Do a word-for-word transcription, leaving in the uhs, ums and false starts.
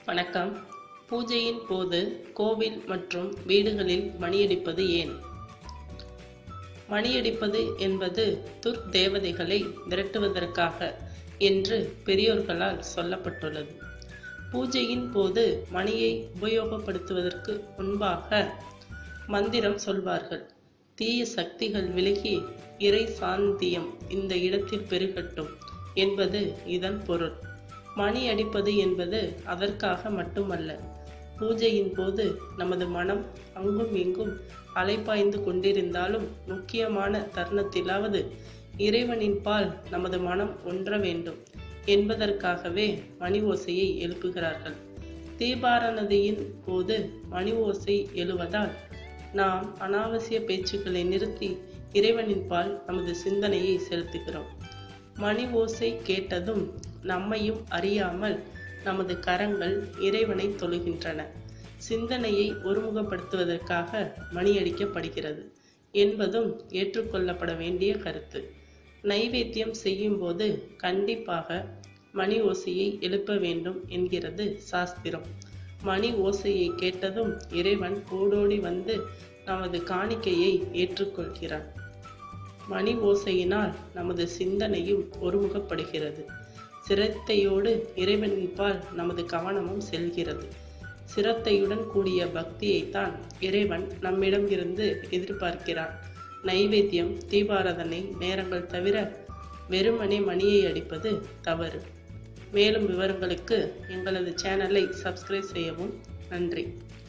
வணக்கம். பூஜையின் போது கோவில் மற்றும் வீடுகளில் மணியடிப்பது ஏன்? மணியடிப்பது என்பது துர்தேவதைகளை விரட்டுவதற்காக என்று பெரியோர்களால் சொல்லப்பட்டுள்ளது. பூஜையின் போது மணியை உபயோகப்படுத்துவதற்கு முன்பாக மந்திரம் சொல்வார்கள். தீய சக்திகள் விலகி இறை சாந்தியம் இந்த இடத்தில் பெருகட்டும் என்பது இதன் பொருள். மணி அடிப்பது என்பது அதற்காக மட்டுமல்ல. பூஜையின் போது நமது மனம் அங்கும் இங்கும் அலைப்பாய்ந்து கொண்டிருந்தாலும் முக்கியமான தருணத்திலாவது இறைவனின் பால் நமது மனம் ஒன்ற வேண்டும் என்பதற்காகவே மணி ஓசையை எழுப்புகிறார்கள். தீபாராதனையின் போது மணி ஓசை எழுவதால் நாம் அனாவசிய பேச்சுக்களை நிறுத்தி இறைவனின் பால் நமது சிந்தனையை செலுத்துகிறோம். மணி ஓசை கேட்டதும் நம்மையும் அறியாமல் நமது கரங்கள் இறைவனை தொழுகின்றன. சிந்தனையை ஒருமுகப்படுத்துவதற்காக மணி அடிக்கப்படுகிறது என்பதும் ஏற்றுக்கொள்ளப்பட வேண்டிய கருத்து. நைவேத்தியம் செய்யும் போது கண்டிப்பாக மணி ஓசையை எழுப்ப வேண்டும் என்கிறது சாஸ்திரம். மணி ஓசையை கேட்டதும் இறைவன் ஓடோடி வந்து நமது காணிக்கையை ஏற்றுக்கொள்கிறான். மணி ஓசையினால் நமது சிந்தனையும் ஒருமுகப்படுகிறது. சிரத்தையோடு இறைவனின் பால் நமது கவனமும் செல்கிறது. சிரத்தையுடன் கூடிய பக்தியைத்தான் இறைவன் நம்மிடம் இருந்து எதிர்பார்க்கிறான். நைவேத்தியம், தீபாராதனை நேரங்கள் தவிர வெறுமனே மணியை அடிப்பது தவறு. மேலும் விவரங்களுக்கு எங்களது சேனலை சப்ஸ்கிரைப் செய்யவும். நன்றி.